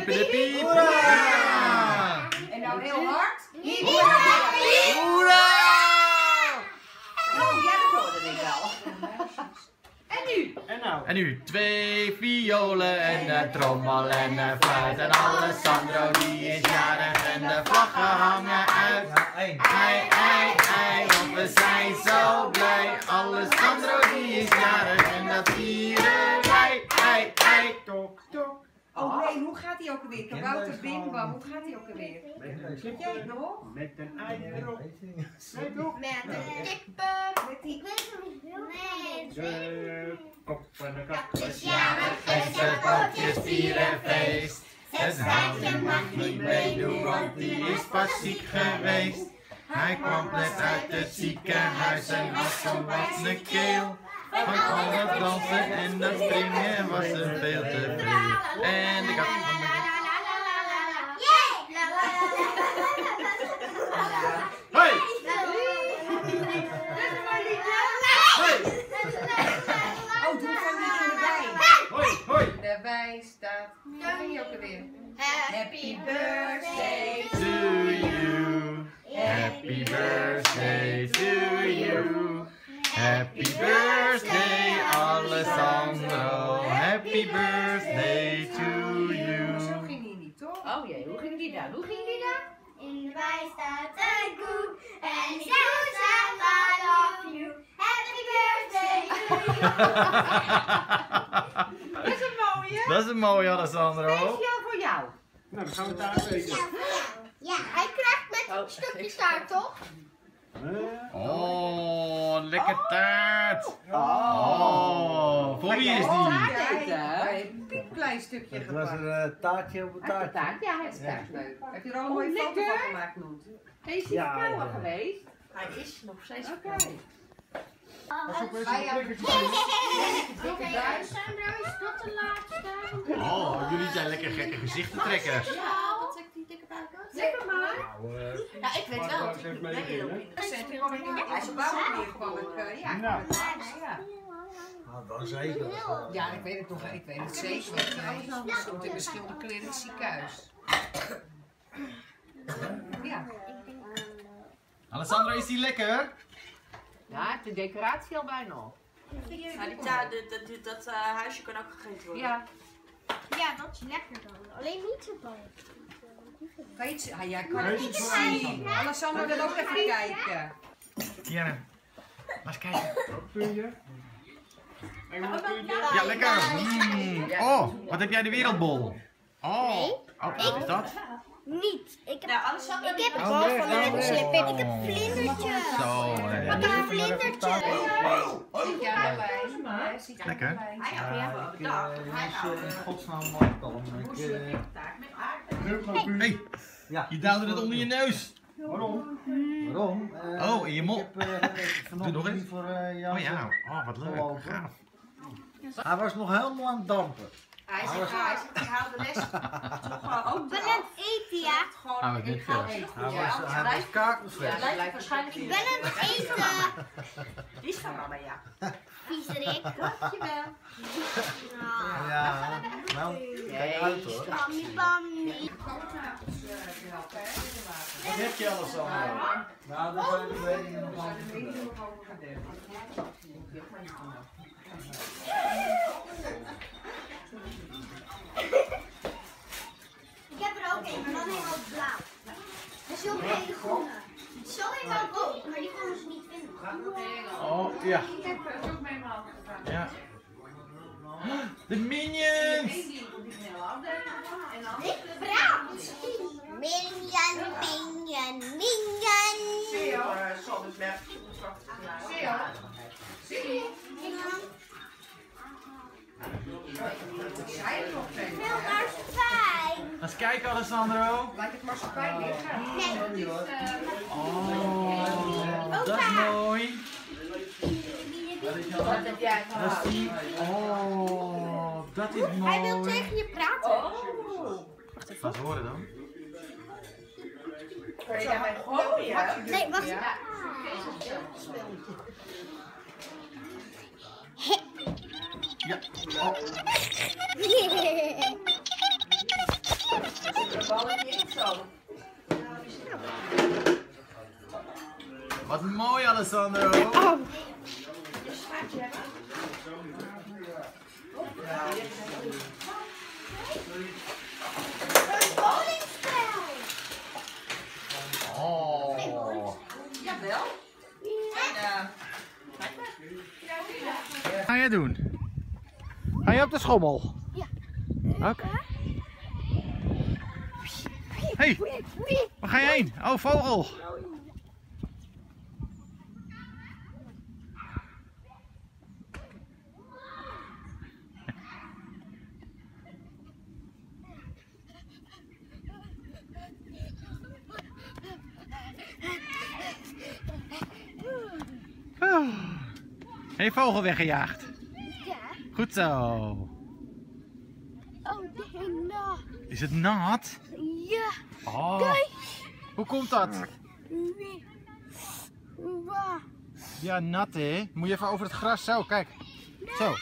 Piepen de piep. Hoera! En nou heel hard. Hoera! Oh, ja, dat hoorde ik wel. En nu? En nu 2 violen en een trommel en een fluit. En Alessandro die is jarig en de vlaggen hangen uit. Ei, ei, ei, want we zijn zo blij. Alessandro die is jarig en dat vieren wij. Ei, ei, tok, tok. Oh nee, hoe gaat hij ook alweer? Kabouter Bim Bam, hoe gaat hij ook alweer? Weet jij het nog? Met een ei erop. Met een kippen. Met die... Ik weet het niet. Nee. De kop van de kat. Het is jarig En zijn potjes vieren feest. Het Staartje mag niet meedoen, want die is pas ziek geweest. Hij kwam net uit het ziekenhuis en had zo'n wassende keel. Van al het dansen en dat springen was hem veel te veel. En de kat van de... Hey! Oh, doe van die erbij. Hoi, hoi! Erbij staat... Hoe ging je ook alweer? Happy birthday. To you. Happy birthday to you. Happy birthday Alessandro. Happy birthday to Zo you. ging hij niet, toch? Oh jee, hoe ging die dan? Hoe ging die dan? In de bij staat een koe en die koe zegt I love you. Happy birthday to you. Dat is een mooie. Dat is een mooie Alessandro. Speciaal voor jou. Nou, dan gaan we taart eten. Ja, hij krijgt met een stukje taart, toch? Oh, lekker taart. Oh, voor wie is die? Ja, een piepklein stukje Het was gepakt. een taartje op een taartje. Taart, ja, hij is Dat is taart. leuk. Heb je er al een mooie foto lekker. van gemaakt, Noet? Hij is Ja, in de ja. geweest. Hij is nog steeds Oké. Pas op, eens Wij een hebben prikkertje. dikke buis. Sandro, is dat de laatste? Oh, jullie zijn lekker gekke gezichtentrekkers. Ja, dat ik die dikke buik had. Lekker maar. Ja, ik weet wel dat ik niet meeloop in de Toen kwam ik in de bouw kwam ik, ja. Nou. Ja. Nou, dan zeker. Ja, ik weet het nog, ik weet het zeker. Het stond in mijn schilderkleren in het ziekenhuis. Ja. Alessandro, is die lekker? Ja, de decoratie al bijna op. Ja, dat huisje kan ook gegeten worden. Ja. Ja, dat is lekker dan. Alleen niet zo bang. Weet je, jij kan het niet zien. Alessandro wil ook even kijken. Ja. Maar eens kijken. Kun je? Ja, lekker. Oh, wat heb jij de wereldbol? Oh, wat is dat? Niet. Ik heb, Nou, Alessandro, ik heb het Oh, bal nee, van nee, een nee. slip. Ik heb vlindertjes. Zo, Ik heb een vlindertje. Ziet jij erbij? Ja, ziet jij Lekker. erbij? hij had me even bedacht. Hij is in houdt godsnaam wat kalm. taart met aardappelen. Hey, Ja. je duwde het onder je neus. Waarom? Waarom? Oh, in je mond. Ik heb vanochtend nog eens. niet voor Jan. Oh ja, oh wat leuk. Gaaf. Hij was nog helemaal aan het dampen. Hij zegt, hij houdt de les toch ook Ik ben eraf. aan het eten, ja. Gewoon, Hou het ik niet ga veel. eten. Hij Ja, was anders blijft- kakelvet. ja, blijft waarschijnlijk Ik niet. ben aan het eten. Die is van mama, ja. Viezerik. Dankjewel. Nou, Ja, nou, kijk uit hoor. Bammi, bammi. Wat heb je alles allemaal? Nou, dat zijn de meningen nog aan. Ik heb er ook een, maar dan helemaal blauw. En zo een hele groene. Zo een wel rood, maar die konden ze niet vinden. Oh, ja. Ja. De Minions! Ik praat. Minion, minion, minion. Zoldersberg. Veel marsepein. Ga eens kijken, Alessandro. Laat het marsepein liggen. Nee. Oh, dat is mooi. Wat heb jij Dat is gehad? die. Oh, dat is mooi. Hij wil tegen je praten. Laat horen dan. Kun je daarmee gooien? Nee, wacht. Ja. Ja. Oh. Sandro. Oh. Jawel. Wat ga jij doen? Ga je op de schommel? Ja. Oké. Hey, waar ga je heen? Oh, vogel. Hey, vogel weggejaagd. Ja. Goed zo. Oh, dit is nat. Is het nat? Ja. Oh. Kijk. Hoe komt dat? Waar? Ja, nat hè. Moet je even over het gras. Zo, kijk. Zo.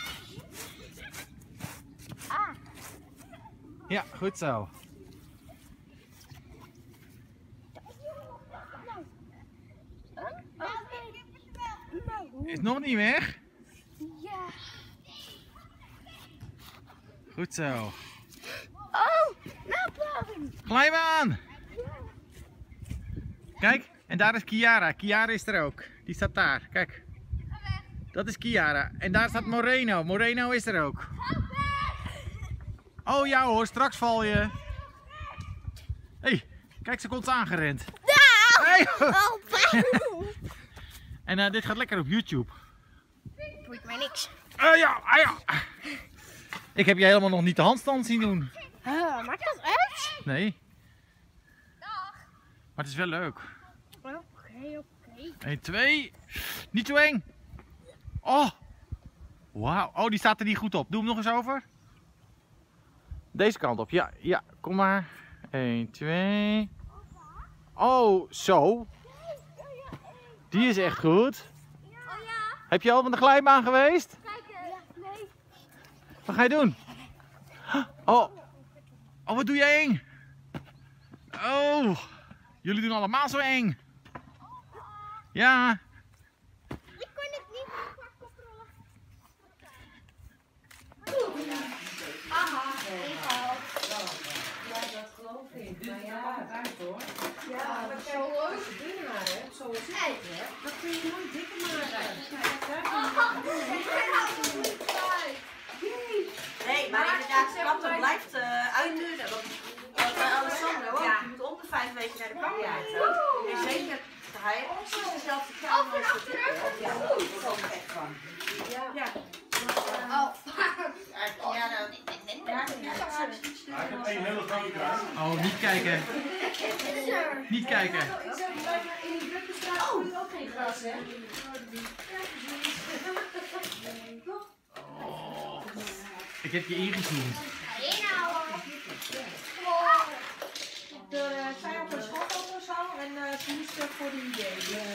Ah. Ja, goed zo. Is het nog niet weg? Ja. Goed zo. Oh, nou boven. Glijbaan! Kijk, en daar is Kiara. Kiara is er ook. Die staat daar. Kijk. Dat is Kiara. En daar staat Moreno. Moreno is er ook. Oh ja hoor, straks val je. Hey, kijk, ze komt aangerend. Hey. En dit gaat lekker op YouTube. Boeit mij niks. Ja, ja. Ik heb je helemaal nog niet de handstand zien doen. Maakt dat uit? Nee. Maar het is wel leuk. Oké. 1, 2. Niet zo eng. Oh. Wauw. Oh, die staat er niet goed op. Doe hem nog eens over. Deze kant op. Ja, ja. Kom maar. 1, 2. Oh, zo. Die is echt goed. Heb je al van de glijbaan geweest? Nee. Wat ga je doen? Oh. Oh, wat doe jij eng? Oh. Jullie doen allemaal zo eng. Ja. Ik kon het niet controleren. Ja, dat geloof ik. Maar ja, ja, maar zo loze dingen maar, hè. Zoals ik, hè. Dat kun je nooit dikker maken. Nee, maar inderdaad, klappen blijft uitduren. Want bij Alessandro ook, je moet om de 5 weken naar de kapper. En zeker, hij heeft precies dezelfde kraam als de dikke. Ja, dat is ook echt van. Ja. Ik heb één hele grote kruis. Oh, niet kijken. Niet kijken. Ik zeg blijf maar in die drukke straat kun je ook geen gras, hè? Ik heb je ingezoomd. Zij op een schoolfoto zo en ze moesten voor die idee.